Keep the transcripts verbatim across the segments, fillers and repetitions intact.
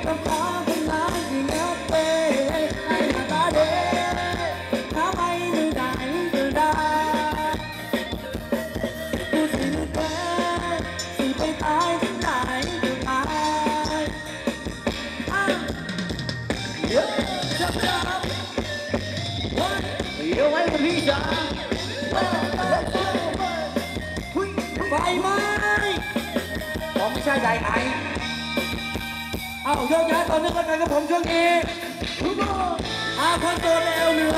ต้องขอเป็นล้านที่นับไปให้มาตาเด็กถ้าไม่ไม่ได้ก็ได้กูสิแค่สิไปตายที่ไหนก็ตายเยอะจับจับเยอะไว้กับพี่จ๋าไฟไหม้ผมไม่ใช่ใหญ่ไอเอาโยกย้ายตอนนี้กันกันกับผมช่วงนี้อาคนตัวเร็วเหนือ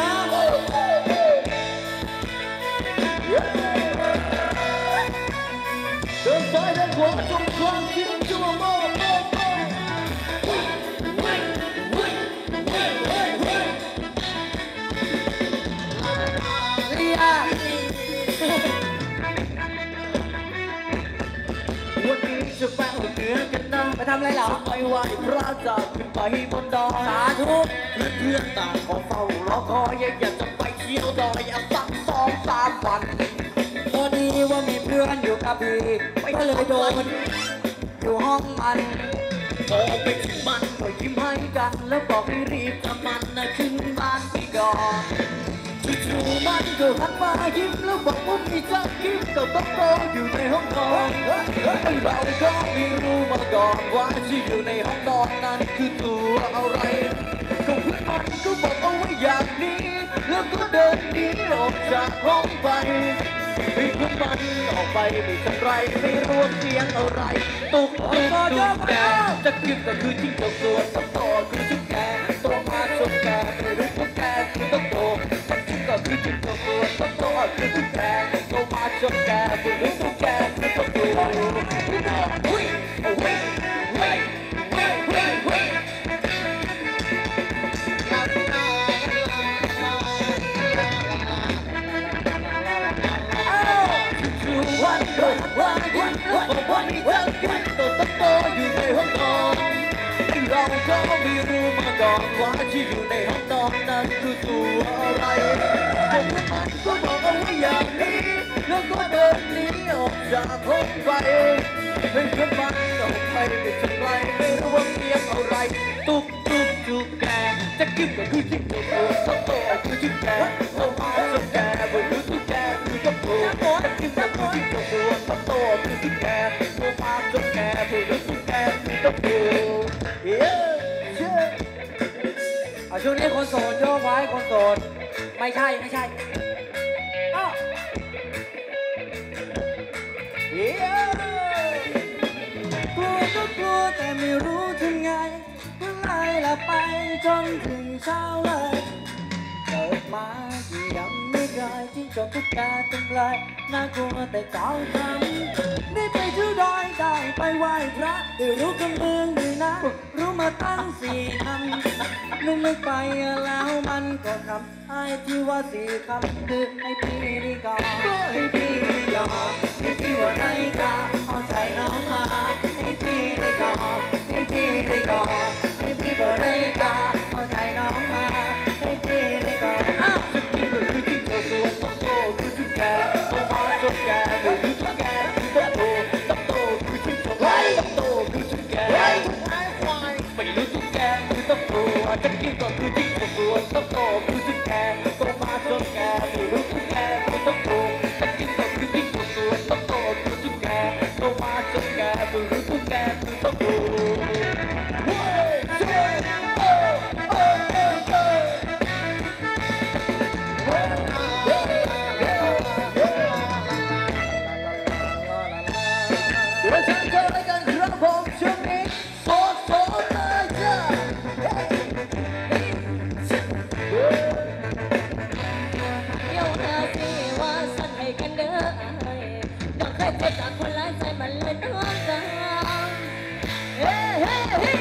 เดินซ้ายเดินขวาจงคลองคิดจุ่มโม่โม่โม่เรียวันนี้จะแปลเหนือกันนะไปทำอะไรเหรอไปไหว้พระจันทร์ขึ้นไปบนดอยสาธุเพื่อนต่างขอเฝ้ารอคอยอยากจะไปเที่ยวดอยอ่ะสักสองสามวันพอดีว่ามีเพื่อนอยู่กับพี่ก็เลยโดนอยู่ห้องมันพอไปถึงมันก็ยิ้มให้กันแล้วบอกให้รีบทำมันนะขึ้นบ้านพี่ก่อนจู่ๆมันก็หันมายิ้มแล้วบอกว่ามีเจ้าคิดก็ต้องรออยู่ในห้องนอนเราก็ไม่รู้มาก่อนว่าที่อยู่ในห้องนอนนั้นคือตัวอะไรก็เพื่อนมันก็บอกเอาไว้อย่างนี้แล้วก็เดินหนีออกจากห้องไปเพื่อนมันออกไปไม่ทันไรไม่รู้เสียงอะไรตุกตุกตุกแกจะกินก็คือจิ้งจกตัวตับโตคือจิ้งแกตัวมาชนแกไม่รู้ว่าแกคือต้องโตก็คือจิ้งจกตัวตับโตคือจิ้งแกตัวมาชนแกไม่รู้ว่าแกคือต้องโตวิ่งวิ่งวิ่งวิ่งวิ่งวิ่งวันวันวันวันวันนี้เธอคิดตัวตั้งโตอยู่ในห้องนอนเราก็ไม่รู้มาก่อนว่าที่อยู่ในห้องนอนนั้นคือตัวอะไรผมมันก็บอกเอาไว้อย่างนี้แล้วก็เดินหนีออกจากห้องไปเพื่อนเพื่อนมันออกไปไม่ทันไรไม่รู้ว่าเสียงอะไรตุ๊กตุ๊กตุ๊กแกจะกินก็คือจิ้งจกตัวตั้งโตคือจิ้งแกเรามาสักแกไม่รู้ตุ๊กแกคือต้องโตจะกินก็คือจิ้งจกตัวตั้งโตคือจิ้งแกเรามาสักแกไม่รู้ตุ๊กแกคือต้องโตช่วงนี้คนโสดโยกไว้คนโสดไม่ใช่ไม่ใช่อ้าวกลัวก็กลัวแต่ไม่รู้ทำไงก็ไล่ละไปจนถึงเช้าเลยเกิดมาที่ยังไม่เคยจิ้งจกทุกแกเป็นเลยน่ากลัวแต่เจ้าทำได้ไปที่ดอยได้ไปไหว้พระได้รู้กำเมืองด้วยนะรู้มาตั้งสี่คำนึกไม่ไปแล้วมันก็คำไอ้ที่ว่าสี่คำคือไอ้พี่นี่ก่อนไอ้พี่นี่ก่อนไอ้ที่ว่าไรกาเอาใจน้องมาไอ้พี่นี่ก่อนไอ้พี่นี่ก่อนไอ้พี่ว่าไรกาเอาใจน้องมาไอ้พี่นี่ก่อนอ้าวจะกินก็คือจิ้งจกตัวต้องโตคือจิ้งแกต้องมาจนแกไม่รู้ตัวแกคือต้องโตต้องโตคือจิ้งจกต้องโตคือจิ้งแกไม่รู้ตุ๊กแกคือต้องโตจะกินก็คือจิ้งจกตัวต้องโตคือจิ้งแกต้องมาจนแกไม่รู้ตุ๊กแกคือต้องโตจะกินก็คือจิ้งจกตัวต้องโตคือจิ้งแกต้องมาจนแกไม่รู้ตุ๊กแกคือต้องโตเดี๋ยวฉันจะรายการครับผมช่วงนี้โสดโสดเลยจ้ะเดี๋ยวเธอสิว่าสันให้กันเด้อบอกเคยเจ็บจากคนร้ายใจมันเลยดวงตาเฮ้เฮ้เฮ้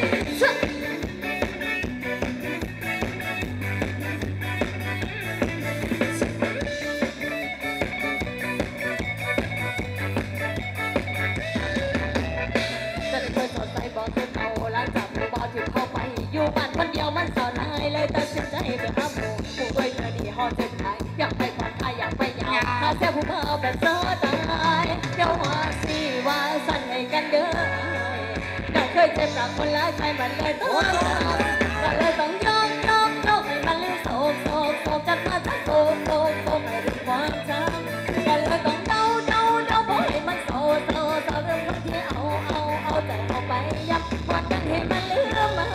อยู่บ้านคนเดียวมันสอนให้เลยตัดสินใจไปหาหมู่ผู้ด้วยเธอดีฮอดเส้นทางอยากไปผ่อนคลายอยากไปยาวหาเสียผู้เพิ่มแบบโซ่ตายเดี๋ยวว่าสิว่าสั่นให้กันเด้อเราเคยเจ็บกับคนร้ายใจมันเลยต้องก็เลยต้องยกยกยกให้มันลืมโศกโศกโศกกันมาทั้งโศกโศกโศกให้ถึงความจำก็เลยต้องเดาเดาเดาเพราะให้มันโศกโศกโศกเรื่องคนที่เอาเอาเอาใจเอาไปยับวัดกันให้มันลืมมา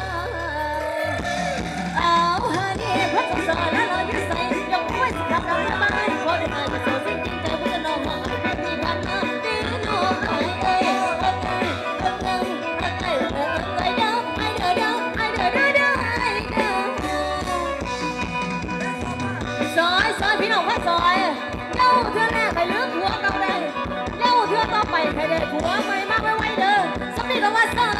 เอาฮันนี่พระสอนแล้วเราจะใส่ยกไว้สำหรับเราทำไมเพราะได้อ่านมาโซ่จริงๆเจอพุทธน้องหายเป็นที่พันน้ำดีน้องหายเอ้ยเอ้ยเอ้ยเอ้ยเอ้ยเอ้ยเด้อไอ้เด้อเด้อไอ้เด้อเด้อเด้อไอ้เด้อซอยซอยพี่น้องว่าซอยเย้าเทื่อแรกให้ลืมผัวเก่าเลยเย้าเทื่อต่อไปให้ได้ผัวใหม่มากไว้เด้อสำนีก็ว่าซอย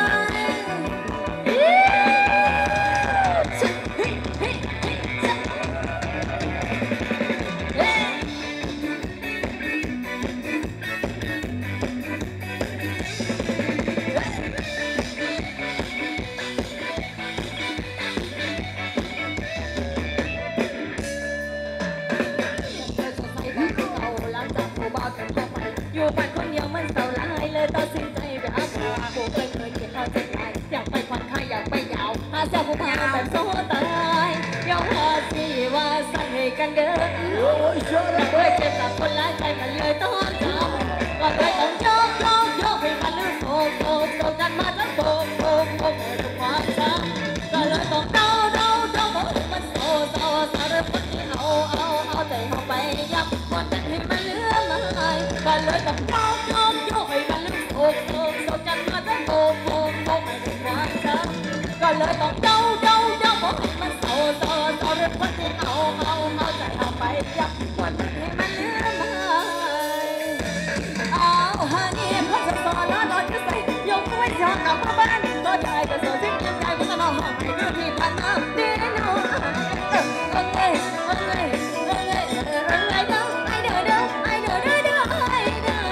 อยู่บ้านคนเดียวมันเศร้าหลายเลยตัดสินใจไปหาผัวผู้เคยเคยเขียนเอาใจตายอยากไปผ่อนคลายอยากไปยาวหาเจ้าผู้พาแบบโซ่ตายยอมหาสิว่าสั่นให้กันเด้อเคยเจ็บกับคนร้ายใจมันเลยต้องจำก็เลยต้องยกยกยกให้มันลืมโศกโศกโศกกันมาทั้งโศกโศกโศกให้ทุกความจำก็เลยต้องเดาเดาเดาบอกให้มันโศกโศกสารพัดที่เอาเอาเอาใจเอาไปยับวันนั้นให้มันลืมหายก็เลยต้องยกยกยกให้มันลืมโศกโศกโศกกันมาทั้งโศกโศกโศกให้ทุกความจำก็เลยต้องเดาเดาเดาบอกให้มันโศกโศกสารพัดที่เอาเอาเอาใจเอาไปยับวันนั้นให้มันลืมหายเอาฮันนี่พระสอนแล้วนอนก็ใส่ยกไว้ชากลับมาบ้านก็ได้ก็โซ่ทิ้งยังใจก็ต้องห้องให้ดูที่พันน้ำดีน้องเอ้ยเอ้ยเอ้ยเอ้ยเอ้ยเอ้ยเด้อไอ้เด้อเด้อไอ้เด้อเด้อเด้อไอ้เด้อ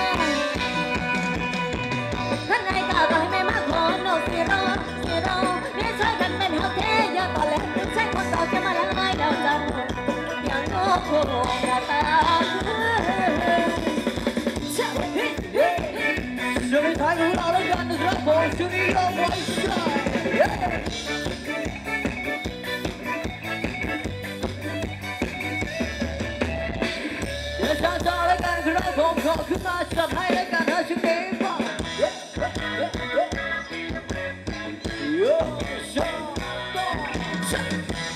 ท่านนายกล่าวก็ให้แม่มาขอโนสิรอสิรอนี่ช่วยกันเป็นฮักแท้อย่าต่อเล่นใช้คนต่อแค่มาละลายดาวจันทร์อย่างโง่โง่กระตาช่วงท้ายของเราแล้วกันนะครับผมช่วงนี้เราไว้ใช้เดี๋ยวช้าๆแล้วกันครับผมขอขึ้นมาจัดให้แล้วกันนะช่วงนี้ป่ะโย่ชาชา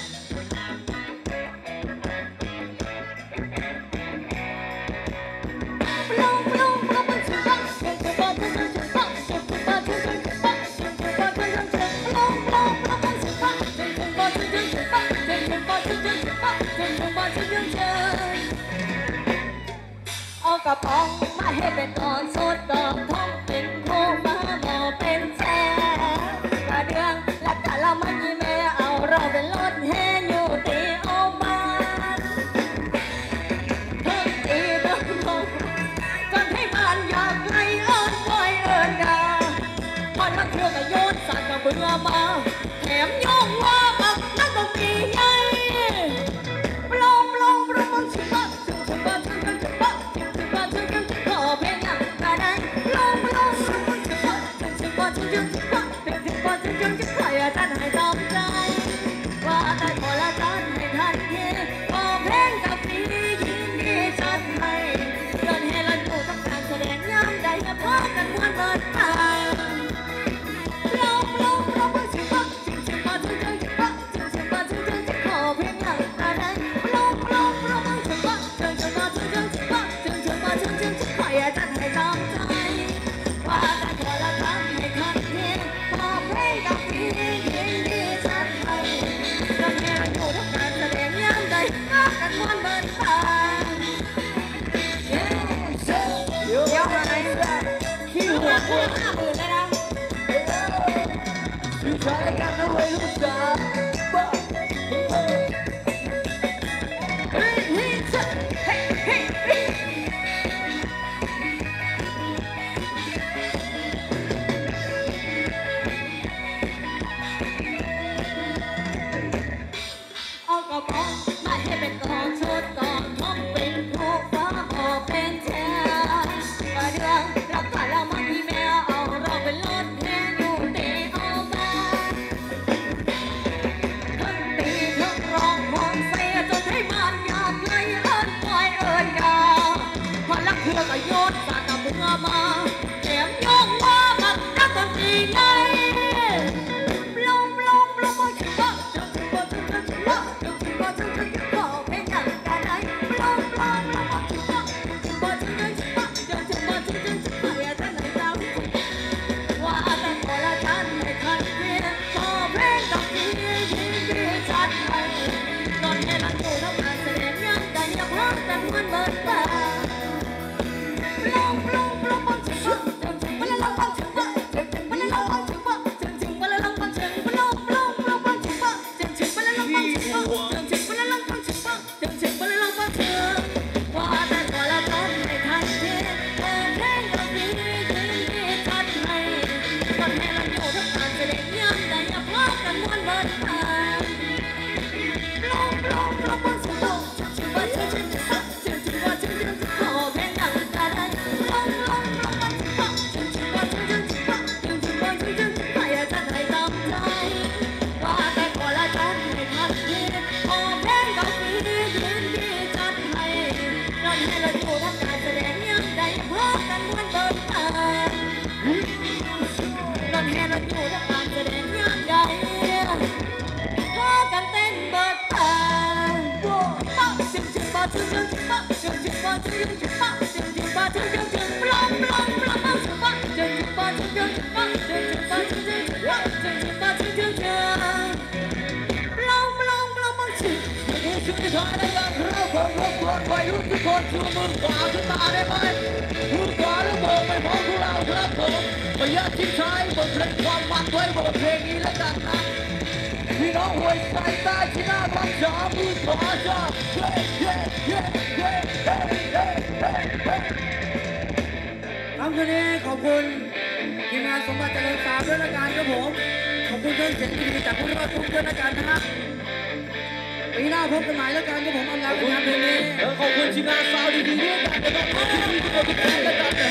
เอากระป๋องมาให้เป็นตอนสดดอกทองเป็นคู่ฟ้าหมอเป็นแช่กระเดืองและกะละมันยี่แม่เอาเราเป็นรถแห่อยู่ตีเอามาเพิ่งตีเพิ่งลงจนให้บ้านอยากไกลเอิญไว้เอิญดามันมาเที่ยวกับโยนสักกระเบือมาแถมโยงว่าบักนักดนตรีใหญ่ปลงปลงปลงมันชิบะชิบะชิบะชิบะชิบะชิบะชิบะขอเพลงอ่ะได้ได้ปลงปลงปลงมันชิบะชิบะชิบะชิบะชิบะชิบะชิบะใครอาจารย์ให้ตามใจว่าได้ขอละท่านให้ทันทีขอเพลงกับพี่ยินดีจัดให้เดินให้เราดูต้องการแสดงย้ำได้พอกันม้วนเบิดตาปลงปลงปลงมันชิบะชิบะชิบะชิบะชิบะชิบะชิบะขอเพลงอ่ะได้ได้ปลงปลงปลงมันชิบะชิบะชิบะชิบะชิบะชิบะชิบะชิบะใครอาจารย์ให้ตามใจว่าได้ขอละท่านให้ทันทีขอเพลงกับพี่ยินดีจัดให้เดินให้เราดูต้องการแสดงย้ำได้พอกันม้วนเบิดตาเย้เดี๋ยวมาไหนขี้หัวกูห้าหมื่นเลยนะชื่อชายกันนะเว้ยลูกจ๋าบ้าเฮ้ยเฮ้ยเฮ้ยเฮ้ยเฮ้ยเอากระป๋องมาให้เป็นกองชุดกองท้องเป็นคู่ฟ้าหมอเป็นแชร์กระเดืองรับผ่านแล้วมันที่แม่เอาเราเป็นรถแห่อยู่จึงจึงปะจึงจึงปะจึงจึงจึงปลอมปลอมปลอมจึงปะจึงจึงปะจึงจึงปะจึงจึงปะจึงจึงปะจึงจึงปะจึงจึงจึงปลอมปลอมปลอมจึงนี่คือสุดท้ายในการเราผมรบกวนวัยรุ่นทุกคนชูมือขวาขึ้นมาได้ไหมมือขวาแล้วโบกไปพร้อมพวกเราครับผมประหยัดทิ้งท้ายบทเพลงความมันไว้บทเพลงนี้แล้วกันนะพี่น้องหวยใส่ใต้ที่หน้าบังจามือขวาจ้าเย้เย้เย้เย้เย้เย้เย้เย้คำคืนนี้ขอบคุณทีมงานสมบัติเจริญสามด้วยละกันครับผมขอบคุณเครื่องเสียงดีๆจากพวกเราทุกคนละกันนะฮะปีหน้าพบกันใหม่แล้วกันครับผมอำลาคุณงานเพลงนี้ขอบคุณทีมงานสาวดีๆด้วยกันนะครับขอบคุณทุกคนทุกท่านละกันนะ